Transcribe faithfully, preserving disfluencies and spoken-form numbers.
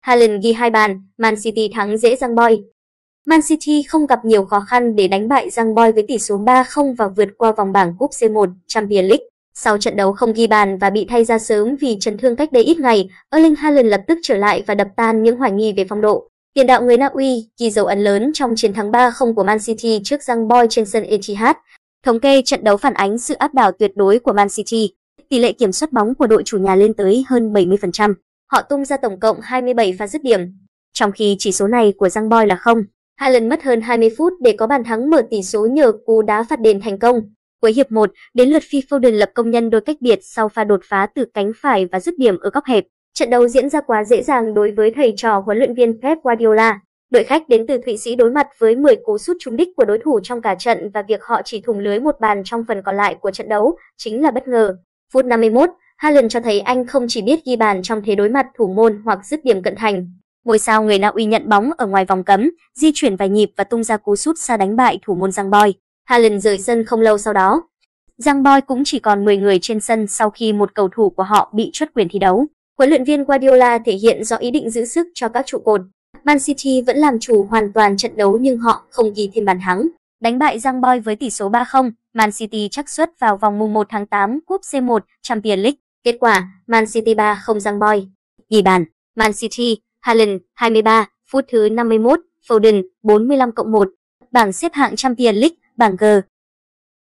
Haaland ghi hai bàn, Man City thắng dễ Young Boys. Man City không gặp nhiều khó khăn để đánh bại Young Boys với tỷ số ba không và vượt qua vòng bảng cúp C một Champions League. Sau trận đấu không ghi bàn và bị thay ra sớm vì chấn thương cách đây ít ngày, Erling Haaland lập tức trở lại và đập tan những hoài nghi về phong độ. Tiền đạo người Na Uy ghi dấu ấn lớn trong chiến thắng ba không của Man City trước Young Boys trên sân Etihad. Thống kê trận đấu phản ánh sự áp đảo tuyệt đối của Man City. Tỷ lệ kiểm soát bóng của đội chủ nhà lên tới hơn bảy mươi phần trăm. Họ tung ra tổng cộng hai mươi bảy pha dứt điểm, trong khi chỉ số này của Young Boys là không. Haaland mất hơn hai mươi phút để có bàn thắng mở tỷ số nhờ cú đá phạt đền thành công. Cuối hiệp một, đến lượt Phil Foden lập công nhân đôi cách biệt sau pha đột phá từ cánh phải và dứt điểm ở góc hẹp. Trận đấu diễn ra quá dễ dàng đối với thầy trò huấn luyện viên Pep Guardiola. Đội khách đến từ Thụy Sĩ đối mặt với mười cú sút trúng đích của đối thủ trong cả trận và việc họ chỉ thủng lưới một bàn trong phần còn lại của trận đấu chính là bất ngờ. Phút năm mươi mốt, Haaland cho thấy anh không chỉ biết ghi bàn trong thế đối mặt thủ môn hoặc dứt điểm cận thành. Ngôi sao người Na Uy nhận bóng ở ngoài vòng cấm, di chuyển vài nhịp và tung ra cú sút xa đánh bại thủ môn Young Boys. Haaland rời sân không lâu sau đó. Young Boys cũng chỉ còn mười người trên sân sau khi một cầu thủ của họ bị truất quyền thi đấu. Huấn luyện viên Guardiola thể hiện rõ ý định giữ sức cho các trụ cột. Man City vẫn làm chủ hoàn toàn trận đấu nhưng họ không ghi thêm bàn thắng. Đánh bại Young Boys với tỷ số ba không, Man City xác suất vào vòng mùng một tháng tám cúp C một Champions League. Kết quả, Man City ba không Young Boys. Ghi bàn, Man City, Haaland hai mươi ba, phút thứ năm mươi mốt, Foden bốn mươi lăm cộng một. Bảng xếp hạng Champions League, bảng G.